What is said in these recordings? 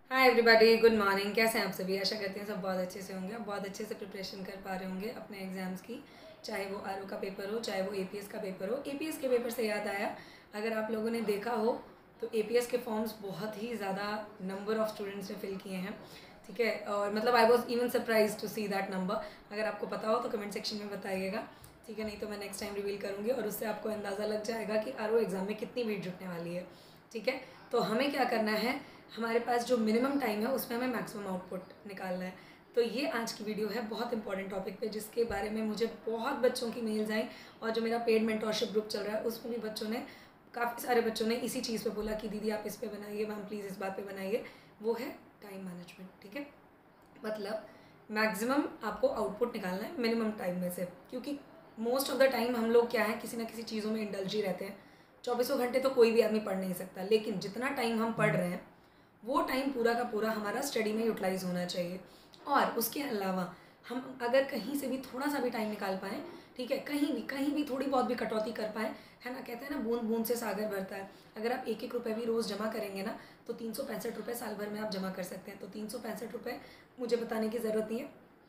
Hi everybody, good morning. कैसे हैं आप सभी? आशा करते हैं सब बहुत अच्छे से होंगे। आप बहुत अच्छे से प्रिपरेशन कर पा रहे होंगे अपने एग्ज़ाम्स की, चाहे वो आरओ का पेपर हो, चाहे वो एपीएस का पेपर हो। एपीएस के पेपर से याद आया, अगर आप लोगों ने देखा हो तो एपीएस के फॉर्म्स बहुत ही ज़्यादा नंबर ऑफ़ स्टूडेंट्स ने फिल किए हैं, ठीक है। और मतलब I was even surprise to see that number. अगर आपको पता हो तो कमेंट सेक्शन में बताइएगा, ठीक है। नहीं तो मैं नेक्स्ट टाइम रिवील करूँगी और उससे आपको अंदाज़ा लग जाएगा कि आरओ एग्ज़ाम में कितनी भीड़ जुटने वाली है, ठीक है। तो हमें क्या करना है, हमारे पास जो मिनिमम टाइम है उसमें हमें मैक्सिमम आउटपुट निकालना है। तो ये आज की वीडियो है बहुत इंपॉर्टेंट टॉपिक पे, जिसके बारे में मुझे बहुत बच्चों की मेल्स आई और जो मेरा पेड मेंटोरशिप ग्रुप चल रहा है उसमें भी बच्चों ने, काफ़ी सारे बच्चों ने इसी चीज़ पे बोला कि दीदी आप इस पे बनाइए, मैम प्लीज़ इस बात पे बनाइए। वो है टाइम मैनेजमेंट, ठीक है। मतलब मैक्सिमम आपको आउटपुट निकालना है मिनिमम टाइम में से, क्योंकि मोस्ट ऑफ द टाइम हम लोग क्या है, किसी ना किसी चीज़ों में इंडल्ज ही रहते हैं। 24 घंटे तो कोई भी आदमी पढ़ नहीं सकता, लेकिन जितना टाइम हम पढ़ रहे हैं वो टाइम पूरा का पूरा हमारा स्टडी में यूटिलाइज होना चाहिए। और उसके अलावा हम अगर कहीं से भी थोड़ा सा भी टाइम निकाल पाएँ, ठीक है, कहीं भी थोड़ी बहुत भी कटौती कर पाएँ, है ना। कहते हैं ना, बूंद बूंद से सागर भरता है। अगर आप एक एक रुपये भी रोज़ जमा करेंगे ना, तो 365 रुपये साल भर में आप जमा कर सकते हैं। तो 365 रुपये मुझे बताने की ज़रूरत नहीं है,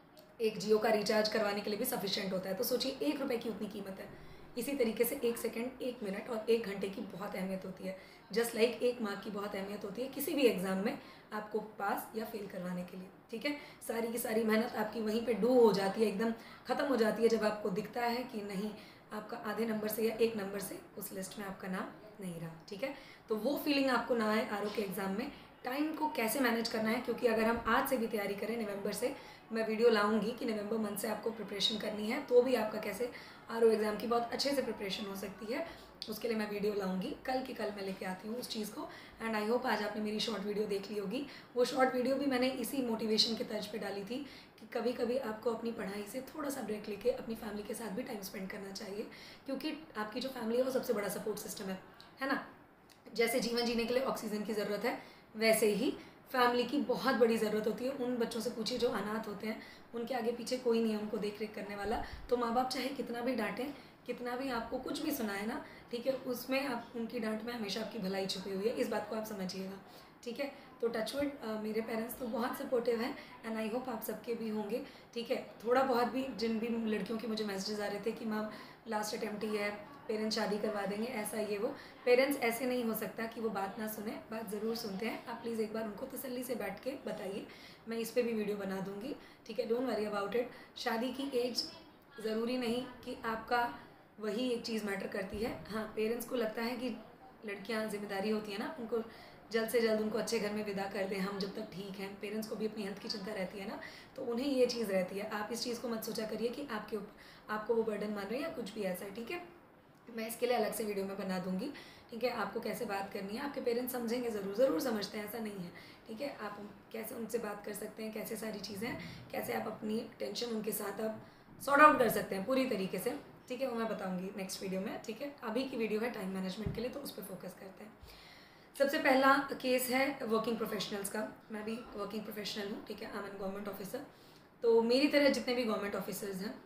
एक जियो का रिचार्ज करवाने के लिए भी सफिशिएंट होता है। तो सोचिए, एक रुपये की उतनी कीमत है। इसी तरीके से एक सेकंड, एक मिनट और एक घंटे की बहुत अहमियत होती है। जस्ट लाइक एक मार्क की बहुत अहमियत होती है किसी भी एग्ज़ाम में आपको पास या फेल करवाने के लिए, ठीक है। सारी की सारी मेहनत आपकी वहीं पे डू हो जाती है, एकदम ख़त्म हो जाती है जब आपको दिखता है कि नहीं, आपका आधे नंबर से या एक नंबर से उस लिस्ट में आपका नाम नहीं रहा, ठीक है। तो वो फीलिंग आपको ना आए आरओ के एग्ज़ाम में। टाइम को कैसे मैनेज करना है, क्योंकि अगर हम आज से भी तैयारी करें, नवंबर से मैं वीडियो लाऊंगी कि नवंबर मंथ से आपको प्रिपरेशन करनी है, तो भी आपका कैसे आरओ एग्ज़ाम की बहुत अच्छे से प्रिपरेशन हो सकती है, उसके लिए मैं वीडियो लाऊंगी। कल की कल मैं लेके आती हूँ उस चीज़ को। एंड आई होप आज आपने मेरी शॉर्ट वीडियो देख ली होगी। वो शॉर्ट वीडियो भी मैंने इसी मोटिवेशन के तर्ज पे डाली थी कि कभी कभी आपको अपनी पढ़ाई से थोड़ा सा ब्रेक लेके अपनी फैमिली के साथ भी टाइम स्पेंड करना चाहिए, क्योंकि आपकी जो फैमिली है वो सबसे बड़ा सपोर्ट सिस्टम है ना। जैसे जीवन जीने के लिए ऑक्सीजन की ज़रूरत है, वैसे ही फैमिली की बहुत बड़ी ज़रूरत होती है। उन बच्चों से पूछिए जो अनाथ होते हैं, उनके आगे पीछे कोई नहीं है उनको देख रेख करने वाला। तो माँ बाप चाहे कितना भी डांटें, कितना भी आपको कुछ भी सुनाए ना, ठीक है, उसमें आप उनकी डांट में हमेशा आपकी भलाई छुपी हुई है, इस बात को आप समझिएगा, ठीक है। तो टचवुड, मेरे पेरेंट्स तो बहुत सपोर्टिव हैं एंड आई होप आप सबके भी होंगे, ठीक है। थोड़ा बहुत भी जिन भी लड़कियों के मुझे मैसेजेस आ रहे थे कि मैम लास्ट अटैम्प्ट ही है, पेरेंट्स शादी करवा देंगे, ऐसा ये वो, पेरेंट्स ऐसे नहीं हो सकता कि वो बात ना सुने, बात ज़रूर सुनते हैं। आप प्लीज़ एक बार उनको तसल्ली से बैठ के बताइए, मैं इस पर भी वीडियो बना दूँगी, ठीक है। Don't worry about it. शादी की एज ज़रूरी नहीं कि आपका वही एक चीज़ मैटर करती है। हाँ, पेरेंट्स को लगता है कि लड़कियाँ जिम्मेदारी होती है ना, उनको जल्द से जल्द उनको अच्छे घर में विदा कर दें हम जब तक ठीक हैं। पेरेंट्स को भी अपनी हेल्थ की चिंता रहती है ना, तो उन्हें ये चीज़ रहती है। आप इस चीज़ को मत सोचा करिए कि आपको वो बर्डन मान रहे हैं या कुछ भी ऐसा है, ठीक है। मैं इसके लिए अलग से वीडियो में बना दूंगी, ठीक है। आपको कैसे बात करनी है, आपके पेरेंट्स समझेंगे, ज़रूर समझते हैं, ऐसा नहीं है, ठीक है। आप कैसे उनसे बात कर सकते हैं, कैसे सारी चीज़ें, कैसे आप अपनी टेंशन उनके साथ आप सॉर्ट आउट कर सकते हैं पूरी तरीके से, ठीक है। वो मैं बताऊंगी नेक्स्ट वीडियो में, ठीक है। अभी की वीडियो है टाइम मैनेजमेंट के लिए, तो उस पर फोकस करते हैं। सबसे पहला केस है वर्किंग प्रोफेशनल्स का। मैं भी वर्किंग प्रोफेशनल हूँ, ठीक है। I am an government officer. तो मेरी तरह जितने भी गवर्नमेंट ऑफिसर्स हैं,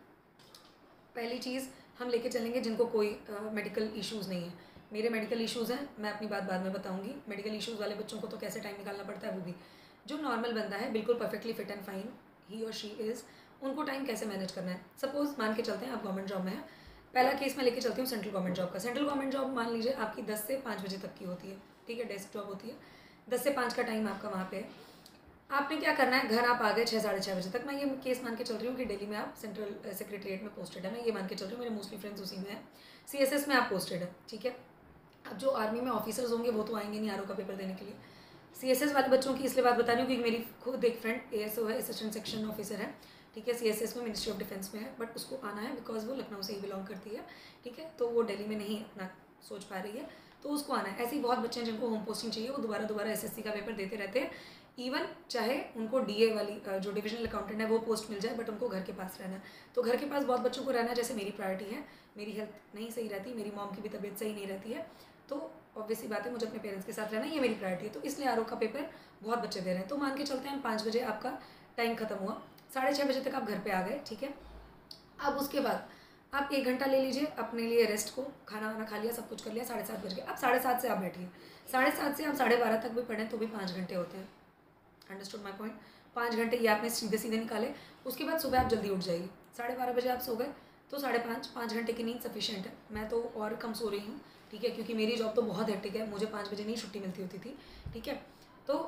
पहली चीज़ हम लेके चलेंगे जिनको कोई मेडिकल इश्यूज़ नहीं है। मेरे मेडिकल इश्यूज़ हैं, मैं अपनी बात बाद में बताऊंगी। मेडिकल इश्यूज़ वाले बच्चों को तो कैसे टाइम निकालना पड़ता है वो भी। जो नॉर्मल बंदा है, बिल्कुल परफेक्टली फिट एंड फाइन ही और शी इज़, उनको टाइम कैसे मैनेज करना है। सपोज़ मान के चलते हैं आप गवर्नमेंट जॉब में है। पहला केस मैं लेके चलती हूँ सेंट्रल गवर्नमेंट जॉब का। सेंट्रल गवर्नमेंट जॉब मान लीजिए आपकी 10 से 5 बजे तक की होती है, ठीक है। डेस्क जॉब होती है, 10 से 5 का टाइम आपका वहाँ पे है। आपने क्या करना है, घर आप आ गए 6 साढ़े 6 बजे तक। मैं ये केस मान के चल रही हूँ कि दिल्ली में आप सेंट्रल सेक्रेटरीट में पोस्टेड है, मैं ये मान के चल रही हूँ, मेरे मोस्टली फ्रेंड्स उसी में है। सीएसएस में आप पोस्टेड है, ठीक है। अब जो आर्मी में ऑफिसर्स होंगे वो तो आएंगे नहीं आरओ का पेपर देने के लिए। सीएसएस वाले बच्चों की इसलिए बात बता रही हूँ क्योंकि मेरी खुद एक फ्रेंड एएसओ है, असिस्टेंट सेक्शन ऑफिसर है, ठीक है। सीएसएस में, मिनिस्ट्री ऑफ डिफेंस में है, बट उसको आना है बिकॉज वो लखनऊ से ही बिलोंग करती है, ठीक है। तो वो दिल्ली में नहीं अपना सोच पा रही है, तो उसको आना है। ऐसे ही बहुत बच्चे हैं जिनको होम पोस्टिंग चाहिए, वो दोबारा एसएससी का पेपर देते रहते हैं। इवन चाहे उनको डीए वाली जो डिविजनल अकाउंटेंट है वो पोस्ट मिल जाए, बट उनको घर के पास रहना है। तो घर के पास बहुत बच्चों को रहना है, जैसे मेरी प्रायोरिटी है। मेरी हेल्थ नहीं सही रहती, मेरी मॉम की भी तबीयत सही नहीं रहती है, तो ऑब्वियस सी बात है मुझे अपने पेरेंट्स के साथ रहना, ये मेरी प्रायोरिटी है। तो इसलिए आरओ का पेपर बहुत बच्चे दे रहे हैं। तो मान के चलते हैं 5 बजे आपका टाइम खत्म हुआ, 6:30 बजे तक आप घर पे आ गए, ठीक है। अब उसके बाद आप 1 घंटा ले लीजिए अपने लिए रेस्ट को, खाना वाना खा लिया, सब कुछ कर लिया, 7:30 बज गए। अब 7:30 से आप बैठिए, 7:30 से आप 12:30 तक भी पढ़ें तो भी 5 घंटे होते हैं, अंडरस्टूड माई पॉइंट। 5 घंटे ये आपने सीधे सीधे निकाले। उसके बाद सुबह आप जल्दी उठ जाइए, 12:30 बजे आप सो गए तो 5:30 घंटे की नींद सफिशिएंट है। मैं तो और कम सो रही हूँ, ठीक है, क्योंकि मेरी जॉब तो बहुत हेक्टिक है, मुझे 5 बजे नहीं छुट्टी मिलती होती थी, ठीक है। तो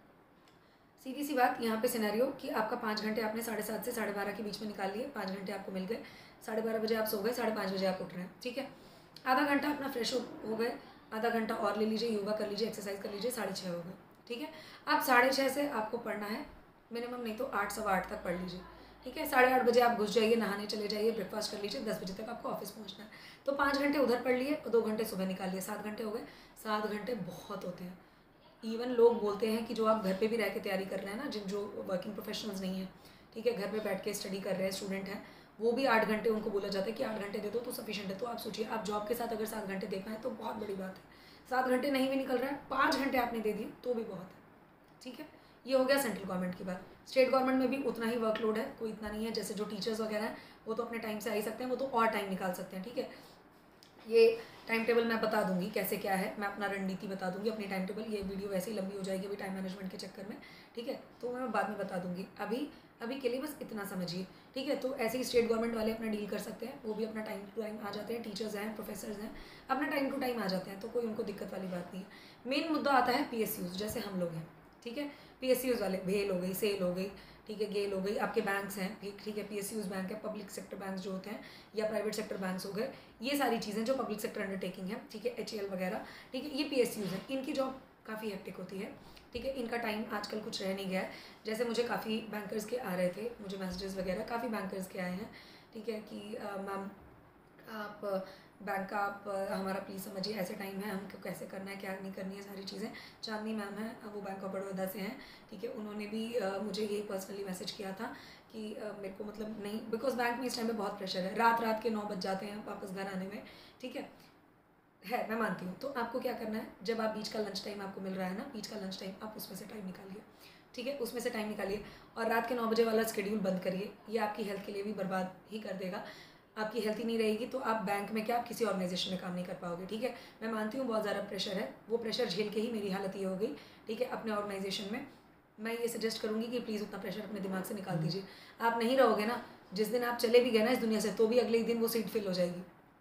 सीधी सी बात यहाँ पे सिनेरियो कि आपका 5 घंटे आपने 7:30 से 12:30 के बीच में निकाल लिए, 5 घंटे आपको मिल गए, 12:30 बजे आप सो गए, 5:30 बजे आप उठ रहे हैं, ठीक है। आधा घंटा अपना फ्रेश हो गए, आधा घंटा और ले लीजिए, योगा कर लीजिए, एक्सरसाइज कर लीजिए, 6:30 हो गए, ठीक है। अब 6:30 से आपको पढ़ना है मिनिमम, नहीं तो 8, सवा 8 तक पढ़ लीजिए, ठीक है। 8:30 बजे आप घुस जाइए, नहाने चले जाइए, ब्रेकफास्ट कर लीजिए, 10 बजे तक आपको ऑफिस पहुँचना है। तो 5 घंटे उधर पढ़ लिए और 2 घंटे सुबह निकाल लिए, 7 घंटे हो गए। 7 घंटे बहुत होते हैं। इवन लोग बोलते हैं कि जो आप घर पे भी रह के तैयारी कर रहे हैं ना, जिन जो वर्किंग प्रोफेशनल्स नहीं है, ठीक है, घर पे बैठ के स्टडी कर रहे हैं, स्टूडेंट हैं, वो भी 8 घंटे उनको बोला जाता है कि 8 घंटे दे दो तो सफिशिएंट है। तो आप सोचिए, आप जॉब के साथ अगर 7 घंटे दे पाएँ तो बहुत बड़ी बात है। 7 घंटे नहीं भी निकल रहा है, 5 घंटे आपने दे दिए तो भी बहुत है, ठीक है। ये हो गया सेंट्रल गवर्नमेंट की बात। स्टेट गवर्नमेंट में भी उतना ही वर्कलोड है, कोई इतना नहीं है। जैसे जो टीचर्स वगैरह हैं वो तो अपने टाइम से आ ही सकते हैं, वो तो और टाइम निकाल सकते हैं, ठीक है। ये टाइम टेबल मैं बता दूंगी कैसे क्या है, मैं अपना रणनीति बता दूंगी, अपनी टाइम टेबल। ये वीडियो वैसे ही लंबी हो जाएगी अभी टाइम मैनेजमेंट के चक्कर में, ठीक है, तो मैं बाद में बता दूंगी। अभी के लिए बस इतना समझिए, ठीक है। तो ऐसे ही स्टेट गवर्नमेंट वाले अपना डील कर सकते हैं, वो भी अपना टाइम टू टाइम आ जाते हैं, टीचर्स हैं, प्रोफेसर्स हैं, अपना टाइम टू टाइम आ जाते हैं, तो कोई उनको दिक्कत वाली बात नहीं है। मेन मुद्दा आता है PSUs, जैसे हम लोग हैं, ठीक है। PSUs वाले, भेल हो गई, सेल हो गई, ठीक है, गेल हो गई, आपके बैंक्स हैं, ठीक है, PSUs बैंक है, पब्लिक सेक्टर बैंक जो होते हैं, या प्राइवेट सेक्टर बैंक्स हो गए, ये सारी चीज़ें जो पब्लिक सेक्टर अंडरटेकिंग है, ठीक है, HAL वगैरह, ठीक है, ये PSUs हैं। इनकी जॉब काफ़ी हेक्टिक होती है, ठीक है। इनका टाइम आजकल कुछ रह नहीं गया है। जैसे मुझे काफ़ी बैंकर्स के आ रहे थे, मुझे मैसेजेस वगैरह काफ़ी बैंकर्स के आए हैं, ठीक है, कि मैम आप बैंक का आप हमारा प्लीज़ समझिए, ऐसे टाइम है, हमको कैसे करना है, क्या नहीं करनी है, सारी चीज़ें। चांदनी मैम है, वो बैंक ऑफ बड़ौदा से हैं, ठीक है, उन्होंने भी मुझे यही पर्सनली मैसेज किया था कि मेरे को मतलब नहीं, बिकॉज बैंक में इस टाइम पे बहुत प्रेशर है, रात के 9 बज जाते हैं वापस घर आने में, ठीक है, मैं मानती हूँ। तो आपको क्या करना है, जब आप बीच का लंच टाइम आपको मिल रहा है ना, बीच का लंच टाइम, आप उसमें से टाइम निकालिए, ठीक है, उसमें से टाइम निकालिए, और रात के 9 बजे वाला शेड्यूल बंद करिए। ये आपकी हेल्थ के लिए भी बर्बाद ही कर देगा। आपकी हेल्थ ही नहीं रहेगी तो आप बैंक में क्या, आप किसी ऑर्गेनाइजेशन में काम नहीं कर पाओगे, ठीक है। मैं मानती हूँ बहुत ज़्यादा प्रेशर है, वो प्रेशर झेल के ही मेरी हालत ये हो गई, ठीक है। अपने ऑर्गेनाइजेशन में मैं ये सजेस्ट करूँगी कि प्लीज़ उतना प्रेशर अपने दिमाग से निकाल दीजिए। आप नहीं रहोगे ना, जिस दिन आप चले भी गए ना इस दुनिया से, तो भी अगले ही दिन वो सीट फिल हो जाएगी,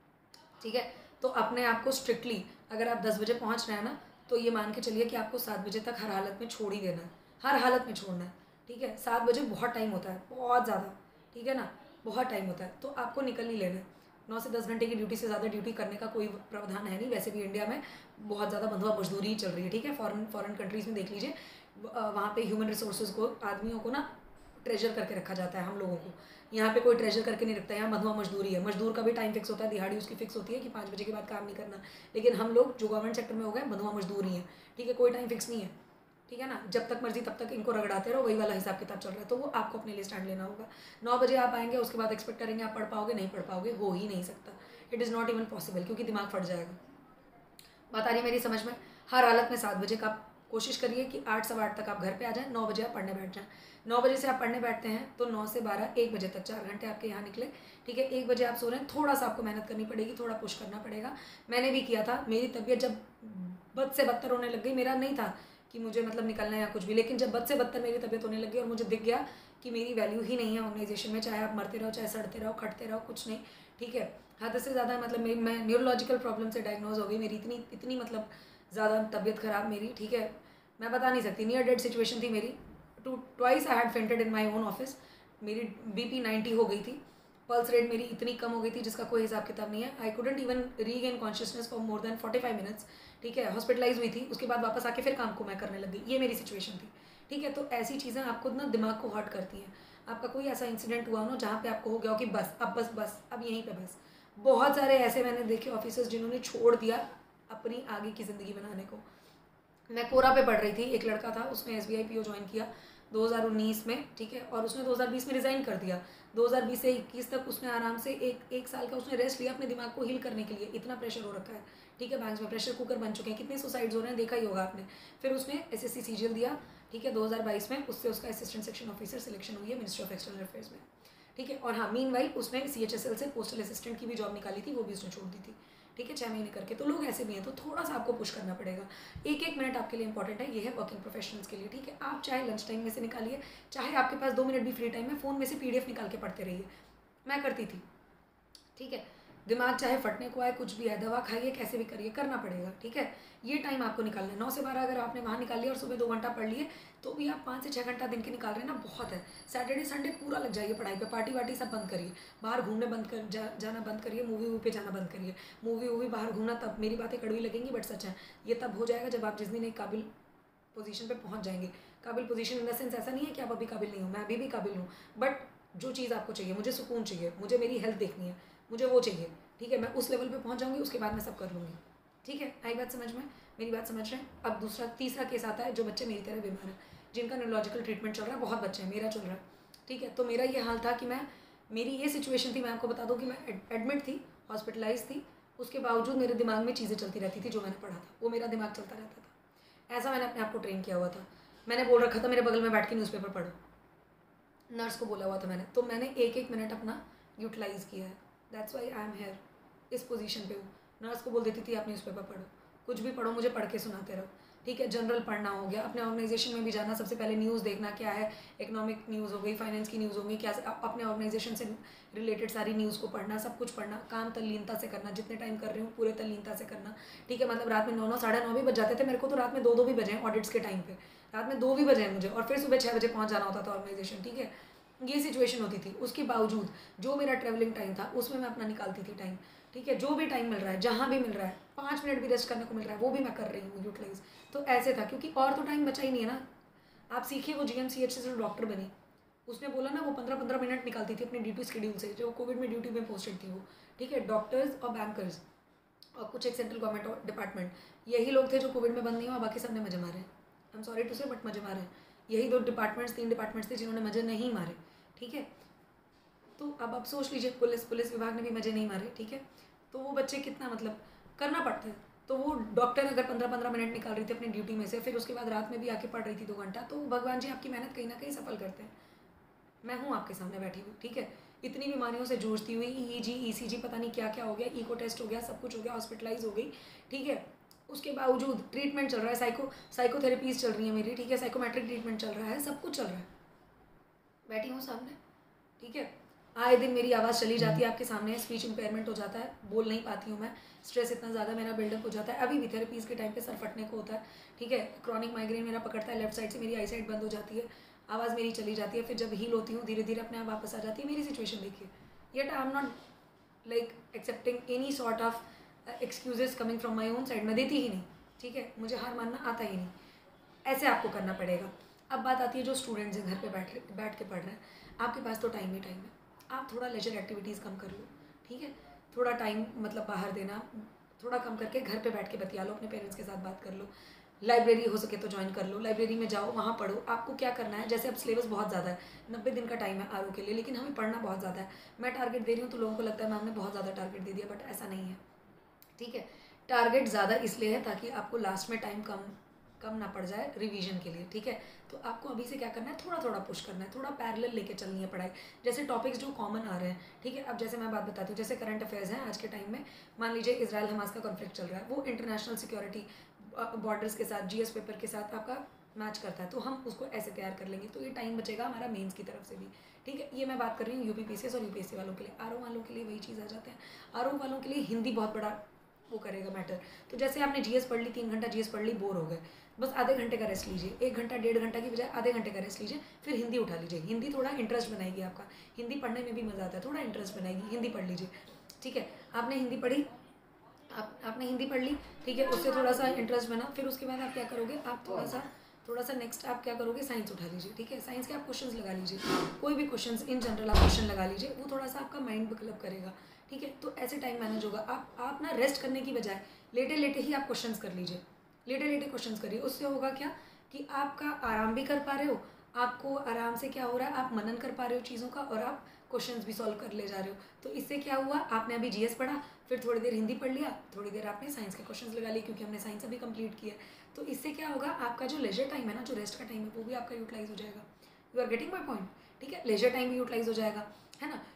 ठीक है। तो अपने आप को स्ट्रिक्टली, अगर आप 10 बजे पहुँच रहे हैं ना, तो ये मान के चलिए कि आपको 7 बजे तक हर हालत में छोड़ ही देना है, हर हालत में छोड़ना है, ठीक है। 7 बजे बहुत टाइम होता है, बहुत ज़्यादा, ठीक है ना, बहुत टाइम होता है, तो आपको निकल ही लेना है। 9 से 10 घंटे की ड्यूटी से ज़्यादा ड्यूटी करने का कोई प्रावधान है नहीं। वैसे भी इंडिया में बहुत ज़्यादा बंधुआ मजदूरी ही चल रही है, ठीक है। फॉरेन कंट्रीज़ में देख लीजिए, वहाँ पे ह्यूमन रिसोर्सेज को, आदमियों को ना ट्रेजर करके रखा जाता है, हम लोगों को। यहाँ पे कोई ट्रेजर करके नहीं रखता है, यहाँ बंधुआ मजदूरी है। मजदूर का भी टाइम फिक्स होता है, दिहाड़ी उसकी फिक्स होती है कि 5 बजे के बाद काम नहीं करना। लेकिन हम लोग जो गवर्नमेंट सेक्टर में हो गए बंधुआ मजदूरी है, ठीक है, कोई टाइम फिक्स नहीं है, ठीक है ना। जब तक मर्जी तब तक इनको रगड़ाते रहो, वही वाला हिसाब किताब चल रहा है। तो वो आपको अपने लिए स्टैंड लेना होगा। 9 बजे आप आएंगे, उसके बाद एक्सपेक्ट करेंगे आप पढ़ पाओगे, नहीं पढ़ पाओगे, हो ही नहीं सकता। It is not even possible, क्योंकि दिमाग फट जाएगा। बात आ रही है मेरी समझ में। हर हालत में 7 बजे का आप कोशिश करिए कि 8, सवा 8 तक आप घर पे आ जाएं, 9 बजे आप पढ़ने बैठ जाएं। 9 बजे से आप पढ़ने बैठते हैं तो 9 से 12, 1 बजे तक 4 घंटे आपके यहाँ निकले, ठीक है। 1 बजे आप सो रहे हैं, थोड़ा सा आपको मेहनत करनी पड़ेगी, थोड़ा पुश करना पड़ेगा। मैंने भी किया था। मेरी तबीयत जब बद से बदतर होने लग गई, मेरा नहीं था कि मुझे मतलब निकलना है या कुछ भी, लेकिन जब बद से बदतर मेरी तबीयत होने लगी और मुझे दिख गया कि मेरी वैल्यू ही नहीं है ऑर्गेनाइजेशन में, चाहे आप मरते रहो, चाहे सड़ते रहो, खटते रहो, कुछ नहीं, ठीक है। हद से ज़्यादा मतलब मैं न्यूरोलॉजिकल प्रॉब्लम से डायग्नोज हो गई। मेरी इतनी मतलब ज़्यादा तबीयत ख़राब मेरी, ठीक है, मैं बता नहीं सकती। नियर डेड सिचुएशन थी मेरी। Twice I had fainted in my own office. मेरी BP 90 हो गई थी, पल्स रेट मेरी इतनी कम हो गई थी जिसका कोई हिसाब किताब नहीं है। I couldn't even regain consciousness for more than 45 minutes, ठीक है। हॉस्पिटलाइज हुई थी, उसके बाद वापस आके फिर काम को मैं करने लग गई। ये मेरी सिचुएशन थी, ठीक है। तो ऐसी चीज़ें आपको ना दिमाग को हर्ट करती हैं। आपका कोई ऐसा इंसिडेंट हुआ हो जहाँ पे आपको हो गया हो कि बस अब यहीं पे बस। बहुत सारे ऐसे मैंने देखे ऑफिसर्स जिन्होंने छोड़ दिया अपनी आगे की ज़िंदगी बनाने को। मैं कोरा पे पढ़ रही थी, एक लड़का था, उसने SBI PO ज्वाइन किया 2019 में, ठीक है, और उसने 2020 में रिज़ाइन कर दिया। 2020 से 21 तक उसने आराम से एक साल का उसने रेस्ट लिया अपने दिमाग को हील करने के लिए। इतना प्रेशर हो रखा है, ठीक है, बैंक में प्रेशर कुकर बन चुके हैं, कितने सुसाइड्स हो रहे हैं देखा ही होगा आपने। फिर उसने SSC CGL दिया, ठीक है, 2022 में। उससे उसका असिस्टेंट सेक्शन ऑफिसर सिलेक्शन हुई है मिनिस्ट्री ऑफ एक्सटर्नल अफेयर्स में, ठीक है। और हाँ, मीनवाइल उसने CHSL से पोस्टल असिस्टेंट की भी जॉब निकाली थी, वो भी उसने छोड़ दी थी, ठीक है, 6 महीने करके। तो लोग ऐसे भी हैं, तो थोड़ा सा आपको पुश करना पड़ेगा। एक एक मिनट आपके लिए इंपॉर्टेंट है, ये है वर्किंग प्रोफेशनल्स के लिए, ठीक है। आप चाहे लंच टाइम में से निकालिए, चाहे आपके पास 2 मिनट भी फ्री टाइम है, फ़ोन में से PDF निकाल के पढ़ते रहिए। मैं करती थी, ठीक है। दिमाग चाहे फटने को आए, कुछ भी है, दवा खाइए, कैसे भी करिए, करना पड़ेगा, ठीक है। ये टाइम आपको निकालना है। 9 से 12 अगर आपने वहाँ निकाल लिया और सुबह 2 घंटा पढ़ लिए, तो भी आप 5 से 6 घंटा दिन के निकाल रहे हैं ना, बहुत है। सैटरडे संडे पूरा लग जाइए पढ़ाई पे, पार्टी वार्टी सब बंद करिए, बाहर घूमने बंद कर जाना बंद करिए, मूवी वूवी पे जाना बंद करिए। मूवी वूवी बाहर घूमना, तब मेरी बातें कड़वी लगेंगी बट सच है, ये तब हो जाएगा जब आप जिस दिन एक काबिल पोजीशन पे पहुंच जाएंगे। काबिल पोजीशन इन द सेंस ऐसा नहीं है कि आप अभी काबिल नहीं हो, मैं अभी भी काबिल हूँ, बट जो चीज़ आपको चाहिए, मुझे सुकून चाहिए, मुझे मेरी हेल्थ देखनी है, मुझे वो चाहिए, ठीक है। मैं उस लेवल पे पहुंच जाऊंगी, उसके बाद मैं सब कर लूँगी, ठीक है। आई बात समझ में, मेरी बात समझ रहे हैं। अब तीसरा केस आता है, जो बच्चे मेरी तरह बीमार हैं, जिनका न्यूरोलॉजिकल ट्रीटमेंट चल रहा है, बहुत बच्चे हैं, मेरा चल रहा है, ठीक है। तो मेरा ये हाल था कि मेरी ये सिचुएशन थी, मैं आपको बता दूँ कि मैं एडमिट थी, हॉस्पिटलाइज थी, उसके बावजूद मेरे दिमाग में चीज़ें चलती रहती थी, जो मैंने पढ़ा था वो मेरा दिमाग चलता रहता था। ऐसा मैंने अपने आप को ट्रेन किया हुआ था। मैंने बोल रखा था मेरे बगल में बैठ के न्यूज़पेपर पढ़ो, नर्स को बोला हुआ था मैंने, तो मैंने एक एक मिनट अपना यूटिलाइज़ किया है। That's why I am here, इस पोजीशन पे हूँ। नर्स को बोल देती थी आप न्यूज़पेपर पढ़ो, कुछ भी पढ़ो, मुझे पढ़ के सुनाते रहो, ठीक है। जनरल पढ़ना हो गया, अपने ऑर्गेनाइजेशन में भी जाना, सबसे पहले न्यूज़ देखना क्या है, इकोनॉमिक न्यूज़ हो गई, फाइनेंस की न्यूज़ होगी, क्या अपने ऑर्गेनाइजेशन से रिलेटेड सारी न्यूज़ को पढ़ना, सब कुछ पढ़ना, काम तल्लीनता से करना, जितने टाइम कर रही हूँ पूरे तल्लीनता से करना, ठीक है। मतलब रात में 9 साढ़े 9 भी बज जाते थे मेरे को, तो रात में 2 भी बजे ऑडिट्स के टाइम पे, रात में 2 भी बजे मुझे, और फिर सुबह 6 बजे पहुँच जाना होता था ऑर्गेनाइजेशन, ठीक है। ये सिचुएशन होती थी। उसके बावजूद जो मेरा ट्रैवलिंग टाइम था, उसमें मैं अपना निकालती थी टाइम, ठीक है। जो भी टाइम मिल रहा है, जहाँ भी मिल रहा है, 5 मिनट भी रेस्ट करने को मिल रहा है, वो भी मैं कर रही हूँ यूटिलाइज। तो ऐसे था, क्योंकि और तो टाइम बचा ही नहीं है ना। आप सीखिए, वो GMCH से जो डॉक्टर बनी, उसने बोला ना, वो 15-15 मिनट निकालती थी अपने ड्यूटी शेड्यूल से, जो कोविड में ड्यूटी में पोस्टेड थी वो, ठीक है। डॉक्टर्स और बैंकर्स और कुछ एक सेंट्रल गवर्नमेंट डिपार्टमेंट, यही लोग थे जो कोविड में बंद नहीं हुआ, बाकी सब ने मजे मारे। I am sorry to say, but मजे मारे। यही 3 डिपार्टमेंट्स थे जिन्होंने मजे नहीं मारे, ठीक है। तो अब आप सोच लीजिए, पुलिस विभाग ने भी मजे नहीं मारे, ठीक है। तो वो बच्चे कितना मतलब करना पड़ता है। तो वो डॉक्टर अगर 15-15 मिनट निकाल रही थी अपनी ड्यूटी में से, फिर उसके बाद रात में भी आके पढ़ रही थी 2 घंटा, तो भगवान जी आपकी मेहनत कहीं ना कहीं सफल करते हैं। मैं हूँ आपके सामने बैठी हुई, ठीक है। इतनी बीमारियों से जूझती हुई, EEG ECG पता नहीं क्या क्या हो गया, इको टेस्ट हो गया, सब कुछ हो गया, हॉस्पिटलाइज हो गई, ठीक है। उसके बावजूद ट्रीटमेंट चल रहा है, साइकोथेरेपीज चल रही है मेरी, ठीक है। साइकोमेट्रिक ट्रीटमेंट चल रहा है, सब कुछ चल रहा है, बैठी हूँ सामने, ठीक है। आए दिन मेरी आवाज़ चली जाती है आपके सामने, स्पीच इम्पेयरमेंट हो जाता है, बोल नहीं पाती हूँ मैं, स्ट्रेस इतना ज़्यादा मेरा बिल्डअप हो जाता है। अभी भी थेरेपीज़ के टाइम पे सर फटने को होता है, ठीक है। क्रॉनिक माइग्रेन मेरा पकड़ता है, लेफ्ट साइड से मेरी आई साइड बंद हो जाती है, आवाज़ मेरी चली जाती है, फिर जब हील होती हूँ धीरे धीरे अपने आप वापस आ जाती है। मेरी सिचुएशन देखिए, yet I am not like accepting any sort of excuses coming from my own side. मैं देती ही नहीं, ठीक है। मुझे हार मानना आता ही नहीं, ऐसे आपको करना पड़ेगा। अब बात आती है जो स्टूडेंट्स हैं घर पे बैठ के पढ़ रहे हैं, आपके पास तो टाइम ही टाइम है। आप थोड़ा लेजर एक्टिविटीज़ कम कर लो, ठीक है। थोड़ा टाइम मतलब बाहर देना थोड़ा कम करके घर पे बैठ के बतिया लो, अपने पेरेंट्स के साथ बात कर लो, लाइब्रेरी हो सके तो ज्वाइन कर लो, लाइब्रेरी में जाओ, वहाँ पढ़ो। आपको क्या करना है, जैसे अब सिलेबस बहुत ज़्यादा है, 90 दिन का टाइम है आरओ के लिए, लेकिन हमें पढ़ना बहुत ज़्यादा है। मैं टारगेट दे रही हूँ तो लोगों को लगता है मैम ने बहुत ज़्यादा टारगेट दे दिया, बट ऐसा नहीं है, ठीक है। टारगेट ज़्यादा इसलिए है ताकि आपको लास्ट में टाइम कम ना पड़ जाए रिवीजन के लिए, ठीक है। तो आपको अभी से क्या करना है, थोड़ा थोड़ा पुश करना है, थोड़ा पैरेलल लेके चलनी है पढ़ाई। जैसे टॉपिक्स जो कॉमन आ रहे हैं, ठीक है। अब जैसे मैं बात बताती हूँ, जैसे करंट अफेयर्स हैं आज के टाइम में, मान लीजिए इजराइल हमास का कॉन्फ्लिक्ट चल रहा है, वो इंटरनेशनल सिक्योरिटी बॉर्डर्स के साथ GS पेपर के साथ आपका मैच करता है, तो हम उसको ऐसे तैयार कर लेंगे, तो ये टाइम बचेगा हमारा मेंस की तरफ से भी, ठीक है। ये मैं बात कर रही हूँ UPPCS और UPSC वालों के लिए। आरओ वालों के लिए वही चीज़ आ जाते हैं, आरओ वालों के लिए हिंदी बहुत बड़ा वो करेगा मैटर। तो जैसे आपने GS पढ़ ली, 3 घंटा GS पढ़ ली, बोर हो गए, बस आधे घंटे का रेस्ट लीजिए, 1 घंटा 1.5 घंटा की बजाय आधे घंटे का रेस्ट लीजिए, फिर हिंदी उठा लीजिए। हिंदी थोड़ा इंटरेस्ट बनाएगी आपका, हिंदी पढ़ने में भी मज़ा आता है, थोड़ा इंटरेस्ट बनाएगी, हिंदी पढ़ लीजिए, ठीक है। आपने हिंदी पढ़ी, आपने हिंदी पढ़ ली, ठीक है, उससे थोड़ा सा इंटरेस्ट बना, फिर उसके बाद आप क्या करोगे, आप थोड़ा सा नेक्स्ट आप क्या करोगे, साइंस उठा लीजिए, ठीक है। साइंस के आप क्वेश्चंस लगा लीजिए, कोई भी क्वेश्चंस इन जनरल आप क्वेश्चन लगा लीजिए, वो थोड़ा सा आपका माइंड डेवलप करेगा, ठीक है। तो ऐसे टाइम मैनेज होगा। आप ना रेस्ट करने की बजाय लेटे लेटे ही आप क्वेश्चंस कर लीजिए, लेटे लेटे क्वेश्चंस करिए। उससे होगा क्या कि आपका आराम भी कर पा रहे हो, आपको आराम से क्या हो रहा है, आप मनन कर पा रहे हो चीज़ों का, और आप क्वेश्चंस भी सॉल्व कर ले जा रहे हो। तो इससे क्या हुआ, आपने अभी GS पढ़ा, फिर थोड़ी देर हिंदी पढ़ लिया, थोड़ी देर आपने साइंस के क्वेश्चंस लगा लिए, क्योंकि हमने साइंस अभी कंप्लीट किया। तो इससे क्या होगा, आपका जो लेजर टाइम है ना, जो रेस्ट का टाइम है, वो भी आपका यूटिलाइज हो जाएगा। You are getting my point, ठीक है। लेजर टाइम भी यूटिलाइज हो जाएगा, है ना।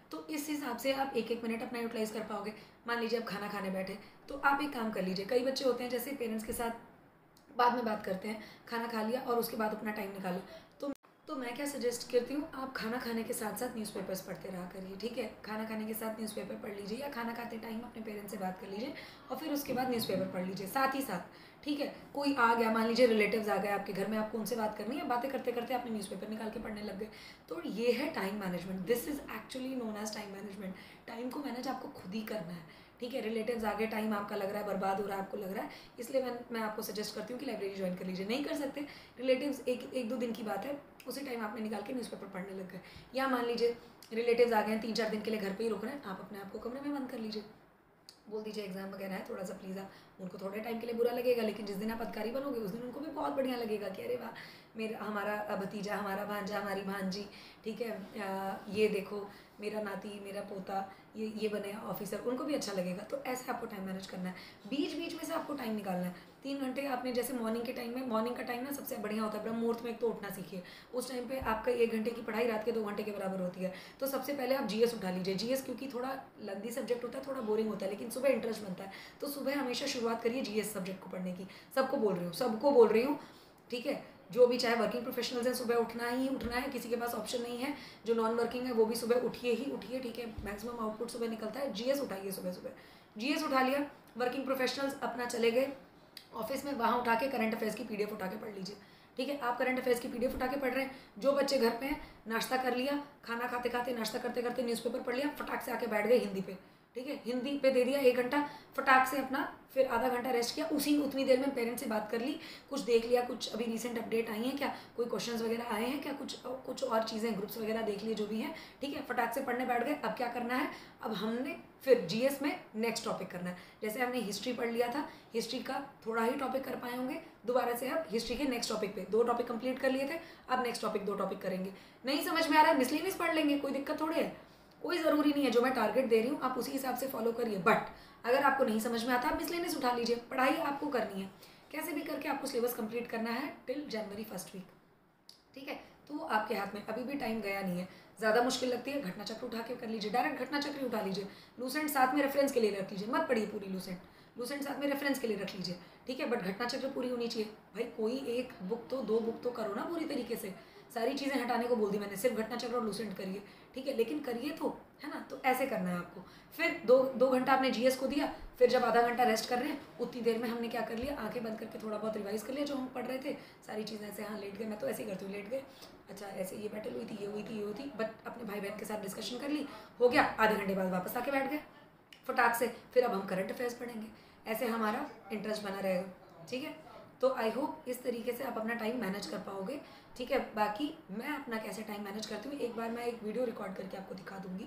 तो इस हिसाब से आप एक एक मिनट अपना यूटिलाइज़ कर पाओगे। मान लीजिए आप खाना खाने बैठे, तो आप एक काम कर लीजिए। कई बच्चे होते हैं जैसे पेरेंट्स के साथ बाद में बात करते हैं, खाना खा लिया और उसके बाद अपना टाइम निकालो। तो मैं क्या सजेस्ट करती हूँ, आप खाना खाने के साथ साथ न्यूज़पेपर्स पढ़ते रहा करिए, ठीक है। खाना खाने के साथ न्यूज़पेपर पढ़ लीजिए, या खाना खाते टाइम अपने पेरेंट्स से बात कर लीजिए और फिर उसके बाद न्यूज़पेपर पढ़ लीजिए साथ ही साथ, ठीक है। कोई आ गया, मान लीजिए रिलेटिव्स आ गए आपके घर में, आपको उनसे बात करनी है, बातें करते करते आपने न्यूज़पेपर निकाल के पढ़ने लग गए। तो ये है time management. This is actually known as time management. Time को मैनेज आपको खुद ही करना है, ठीक है। रिलेटिव्स आगे, टाइम आपका लग रहा है बर्बाद हो रहा है, आपको लग रहा है, इसलिए मैं आपको सजेस्ट करती हूँ कि लाइब्रेरी ज्वाइन कर लीजिए। नहीं कर सकते, रिलेटिव्स एक दो दिन की बात है, उसी टाइम आपने निकाल के न्यूज़पेपर पढ़ने लग गए। या मान लीजिए रिलेटिव्स आ गए हैं, 3-4 दिन के लिए घर पे ही रुक रहे हैं, आप अपने आप को कमरे में बंद कर लीजिए, बोल दीजिए एग्जाम वगैरह है, थोड़ा सा प्लीज़ आप। उनको थोड़े टाइम के लिए बुरा लगेगा, लेकिन जिस दिन आप अधिकारी बनोगे उस दिन उनको भी बहुत बढ़िया लगेगा कि अरे वाह, मेरा हमारा भतीजा, हमारा भांजा, हमारी भांजी, ठीक है, ये देखो मेरा नाती, मेरा पोता ये बने ऑफिसर, उनको भी अच्छा लगेगा। तो ऐसे आपको टाइम मैनेज करना है। बीच बीच में से आपको टाइम निकालना है। 3 घंटे आपने, जैसे मॉर्निंग के टाइम में, मॉर्निंग का टाइम ना सबसे बढ़िया होता है, ब्रह्म मुहूर्त में एक तो उठना सीखिए। उस टाइम पे आपका 1 घंटे की पढ़ाई रात के 2 घंटे के बराबर होती है। तो सबसे पहले आप जीएस उठा लीजिए। जीएस क्योंकि थोड़ा लंबी सब्जेक्ट होता है, थोड़ा बोरिंग होता है, लेकिन सुबह इंटरेस्ट बनता है। तो सुबह हमेशा शुरुआत करिए जीएस सब्जेक्ट को पढ़ने की। सबको बोल रही हूँ, ठीक है। जो भी चाहे वर्किंग प्रोफेशनल्स हैं, सुबह उठना है, किसी के पास ऑप्शन नहीं है। जो नॉन वर्किंग है वो भी सुबह उठिए, ठीक है। मैक्सिमम आउटपुट सुबह निकलता है। जीएस उठाइए सुबह। जीएस उठा लिया, वर्किंग प्रोफेशनल्स अपना चले गए ऑफिस में, वहाँ उठा के करंट अफेयर्स की पीडीएफ उठा के पढ़ लीजिए, ठीक है। आप करंट अफेयर्स की पीडीएफ उठा के पढ़ रहे हैं, जो बच्चे घर पे हैं नाश्ता कर लिया, खाना खाते खाते नाश्ता करते करते न्यूज़पेपर पढ़ लिया, फटाक से आके बैठ गए हिंदी पे, ठीक है। हिंदी पे दे दिया 1 घंटा, फटाक से अपना फिर आधा घंटा रेस्ट किया। उतनी देर में पेरेंट्स से बात कर ली, कुछ देख लिया, कुछ अभी रिसेंट अपडेट आई हैं क्या, कोई क्वेश्चंस वगैरह आए हैं क्या, कुछ और चीज़ें, ग्रुप्स वगैरह देख लिए जो भी हैं, ठीक है। फटाक से पढ़ने बैठ गए। अब क्या करना है, अब हमने फिर जीएस में नेक्स्ट टॉपिक करना है। जैसे हमने हिस्ट्री पढ़ लिया था, हिस्ट्री का थोड़ा ही टॉपिक कर पाए होंगे, दोबारा से आप हिस्ट्री के नेक्स्ट टॉपिक पे 2 टॉपिक कंप्लीट कर लिए थे, अब नेक्स्ट टॉपिक 2 टॉपिक करेंगे। नहीं समझ में आ रहा है, मिसलेनियस पढ़ लेंगे, कोई दिक्कत थोड़ी है। कोई ज़रूरी नहीं है, जो मैं टारगेट दे रही हूँ आप उसी हिसाब से फॉलो करिए। बट अगर आपको नहीं समझ में आता, आप मिसलेनियस उठा लीजिए। पढ़ाई आपको करनी है, कैसे भी करके आपको सिलेबस कंप्लीट करना है टिल जनवरी 1st वीक, ठीक है। तो वो आपके हाथ में, अभी भी टाइम गया नहीं है। ज़्यादा मुश्किल लगती है, घटना चक्र उठा के कर लीजिए, डायरेक्ट घटना चक्र उठा लीजिए। लूसेंट साथ में रेफरेंस के लिए रख लीजिए, मत पढ़िए पूरी लूसेंट साथ में रेफरेंस के लिए रख लीजिए, ठीक है। बट घटना चक्र पूरी होनी चाहिए भाई। कोई एक बुक तो 2 बुक तो करो ना पूरी तरीके से। सारी चीज़ें हटाने को बोल दी मैंने, सिर्फ घटना चक्र और लूसेंट करिए, ठीक है, लेकिन करिए तो, है ना। तो ऐसे करना है आपको। फिर 2 घंटा आपने जीएस को दिया, फिर जब आधा घंटा रेस्ट कर रहे हैं, उतनी देर में हमने क्या कर लिया, आंखें बंद करके थोड़ा बहुत रिवाइज कर लिया जो हम पढ़ रहे थे, सारी चीज़ें ऐसे। हाँ लेट गए, मैं तो ऐसे ही करती हूँ, लेट गए, अच्छा ऐसे ये बैटल हुई थी, ये हुई थी, बट अपने भाई बहन के साथ डिस्कशन कर ली, हो गया। आधे घंटे बाद वापस आके बैठ गए फटाक से, फिर अब हम करंट अफेयर्स पढ़ेंगे। ऐसे हमारा इंटरेस्ट बना रहेगा, ठीक है। तो आई होप इस तरीके से आप अपना टाइम मैनेज कर पाओगे, ठीक है। बाकी मैं अपना कैसे टाइम मैनेज करती हूँ, एक बार मैं एक वीडियो रिकॉर्ड करके आपको दिखा दूँगी,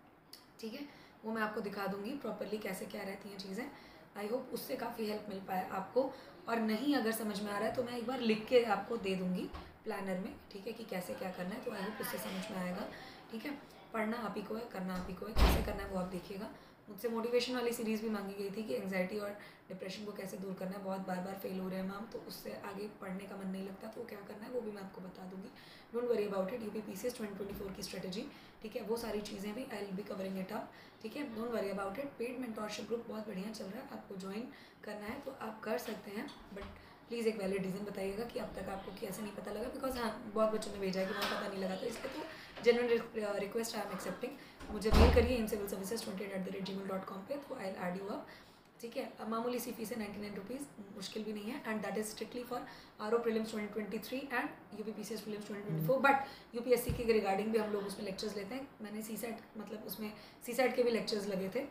ठीक है। वो मैं आपको दिखा दूँगी प्रॉपरली कैसे क्या रहती हैं चीज़ें। आई होप उससे काफ़ी हेल्प मिल पाए आपको। और नहीं अगर समझ में आ रहा है तो मैं एक बार लिख के आपको दे दूँगी प्लानर में, ठीक है, कि कैसे क्या करना है। तो आई होप उससे समझ में आएगा, ठीक है। पढ़ना आप ही को है, करना आप ही को है, कैसे करना है वो आप देखिएगा। मुझसे मोटिवेशन वाली सीरीज़ भी मांगी गई थी कि एंग्जाइटी और डिप्रेशन को कैसे दूर करना है। बहुत बार फेल हो रहे हैं मैम, तो उससे आगे पढ़ने का मन नहीं लगता, तो क्या करना है वो भी मैं आपको बता दूंगी। Don't worry about it. UPPCS 2024 की स्ट्रेटजी, ठीक है, वो सारी चीज़ें भी I will be covering it up, ठीक है। Don't worry about it. Paid mentorship group बहुत बढ़िया चल रहा है, आपको ज्वाइन करना है तो आप कर सकते हैं, बट प्लीज़ एक वैलिड रीज़न बताइएगा कि अब तक आपको कैसे नहीं पता लगा। बिकॉज हाँ बहुत बच्चों ने भेजा है कि वहाँ पता नहीं लगा, तो इसलिए तो genuine request I am accepting. मुझे मेल करिए imcivilservices28@gmail.com पे, तो आई एड यू अप, ठीक है। अब मामूली सी फीस है 99 रुपीज़, मुश्किल भी नहीं है, and that is strictly for RO prelims 2023 and UPPCS prelims 2024। But UPSC के रिगार्डिंग भी हम लोग उसमें लेक्चर्स लेते हैं। मैंने सीसेट, मतलब उसमें सीसेट के भी लेक्चर्स लगे थे,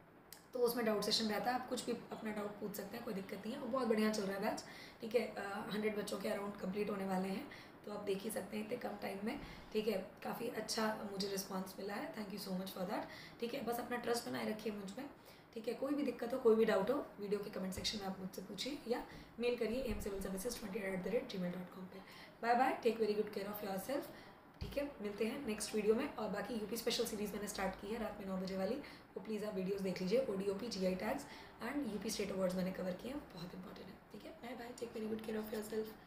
तो उसमें डाउट सेशन रहता है, आप कुछ भी अपना डाउट पूछ सकते हैं, कोई दिक्कत नहीं है। वो बहुत बढ़िया चल रहा है बैच, ठीक है। 100 बच्चों के अराउंड कंप्लीट होने वाले हैं, तो आप देख ही सकते हैं इतने कम टाइम में, ठीक है। काफ़ी अच्छा मुझे रिस्पांस मिला है, thank you so much for that, ठीक है। बस अपना ट्रस्ट बनाए रखिए मुझ में, ठीक है। कोई भी दिक्कत हो, कोई भी डाउट हो, वीडियो के कमेंट सेक्शन में आप मुझसे पूछिए या मेल करिए imcivilservices28@gmail.com पे। Bye bye, take very good care of yourself, ठीक है। मिलते हैं नेक्स्ट वीडियो में। और बाकी यूपी स्पेशल सीरीज़ मैंने स्टार्ट की है रात में 9 बजे वाली, वो प्लीज़ आप वीडियोस देख लीजिए। ODOP, GI tags and UP state awards मैंने कवर किए हैं, बहुत इंपॉर्टेंट है, ठीक है। Bye bye, take very good care of your self.